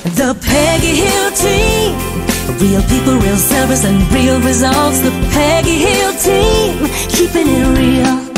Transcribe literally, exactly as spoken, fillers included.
The Peggy Hill team. Real people, real service, and real results. The Peggy Hill team. Keeping it real.